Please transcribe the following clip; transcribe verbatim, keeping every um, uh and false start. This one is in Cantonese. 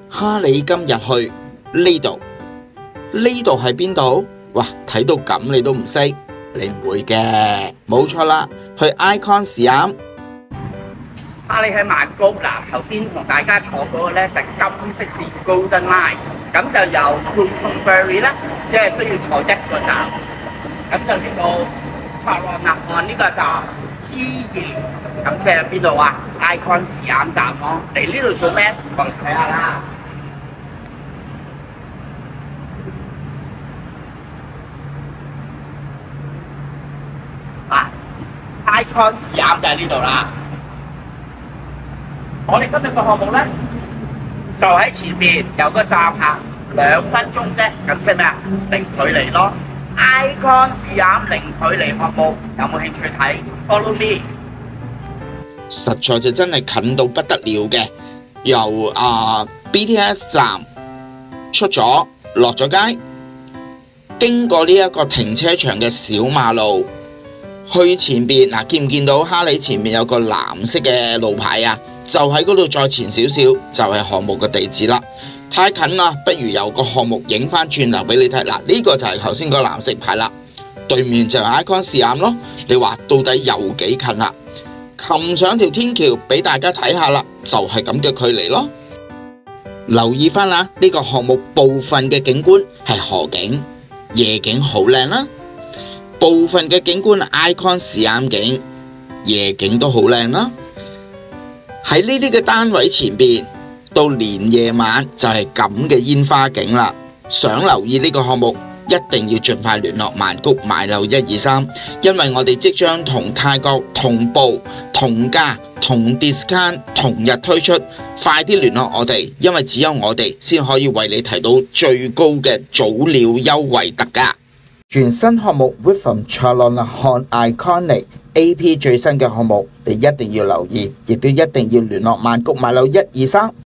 哈利今日去呢度，呢度係邊度？哇，睇到咁你都唔識，你唔會嘅，冇錯啦，去 Icon Siam。 哈利喺曼谷嗱，頭先同大家坐嗰個咧就係金色線 Golden Line， 咁就由 Ponsonbury 咧，只係需要坐一個站，咁就呢個 Charoen 呢個站 T 二，咁即係邊度啊 ？Icon Siam 站咯。嚟呢度做咩？我哋睇下啦。啊 ，Icon Siam 就喺呢度啦。我哋今日個項目咧，就喺前面有個站行兩分鐘啫，咁即係咩啊？零距離咯。Icon Siam零距離項目有冇興趣睇 ？Follow me。 實在就真係近到不得了嘅，由啊、呃、B T S 站出咗落咗街，經過呢一個停車場嘅小馬路。去前邊嗱，見唔見到哈利前面有個藍色嘅路牌啊？就喺嗰度再前少少，就係項目嘅地址啦。太近啦，不如由個項目影翻轉頭俾你睇。嗱，呢個就係頭先個藍色牌啦，對面就係 Icon Siam咯。你話到底有幾近啦？擒上條天橋俾大家睇下啦，就係咁嘅距離咯。留意翻啦，呢個項目部分嘅景觀係河景，夜景好靚啦。部分嘅景觀 Icon Siam 景，夜景都好靚啦。喺呢啲嘅單位前邊，到連夜晚就係咁嘅煙花景啦。想留意呢個項目，一定要盡快聯絡曼谷買樓一二三，因為我哋即將同泰國同步、同價、同 discount 同日推出，快啲聯絡我哋，因為只有我哋先可以為你提到最高嘅早鳥優惠特價。全新項目 View from Charoen Iconic A P 最新嘅項目，你一定要留意，亦都一定要聯絡曼谷買樓一二三。